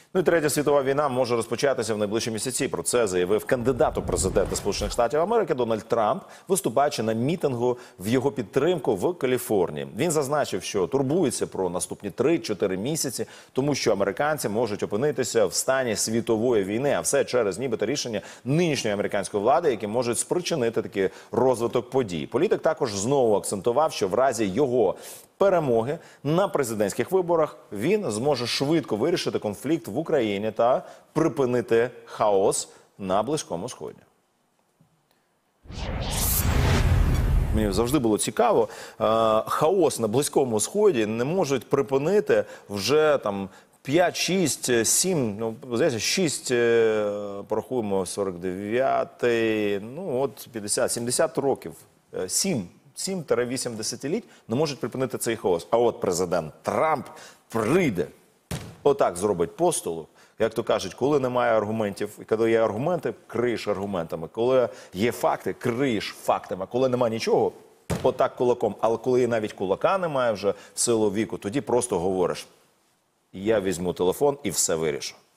Ну і третя світова війна може розпочатися в найближчі місяці. Про це заявив кандидат у президенти Сполучених Штатів Америки Дональд Трамп, виступаючи на мітингу в його підтримку в Каліфорнії. Він зазначив, що турбується про наступні 3-4 місяці, тому що американці можуть опинитися в стані світової війни, а все через нібито рішення нинішньої американської влади, які можуть спричинити такий розвиток подій. Політик також знову акцентував, що в разі його перемоги на президентських виборах він зможе швидко вирішити конфлікт в Україні та припинити хаос на Близькому Сході. Мені завжди було цікаво, хаос на Близькому Сході не можуть припинити вже там 5, 6, 7, ну, здається, 6, порахуємо, 49, ну от 50, 70 років, 7-8 десятиліть не можуть припинити цей хаос. А от президент Трамп прийде, отак зробить по столу. Як то кажуть, коли немає аргументів, і коли є аргументи, криєш аргументами. Коли є факти, криєш фактами. Коли немає нічого, отак кулаком. Але коли навіть кулака немає вже в силу віку, тоді просто говориш: я візьму телефон і все вирішу.